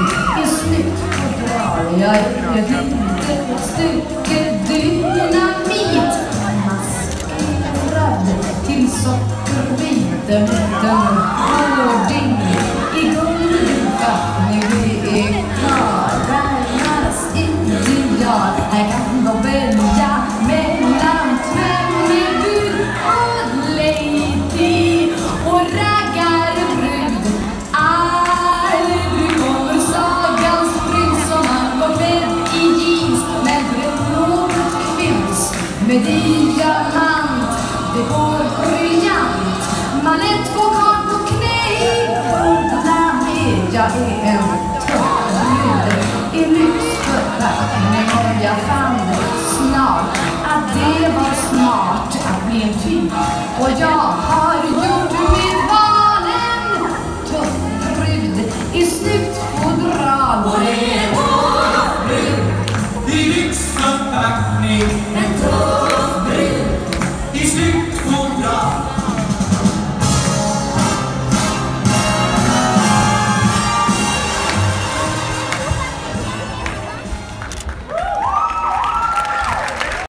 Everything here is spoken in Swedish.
är snyggt och bra. Jag är ett litet stycke dynamit, maskerad till sockerbiten. Den hårding i guldfattning, det är karlarnas ideal. Här kan de välja mellan Tvennebud och Lady och raggarbrud. Aldrig kommer sagans prins som han var klädd i jeans med något kvinns med diamant. Det går briljant. Man är två karl på knä i Polen. Jag är en tröttnöd i lyxförpackning, och jag fann snart att det var smart att bli en typ. Och jag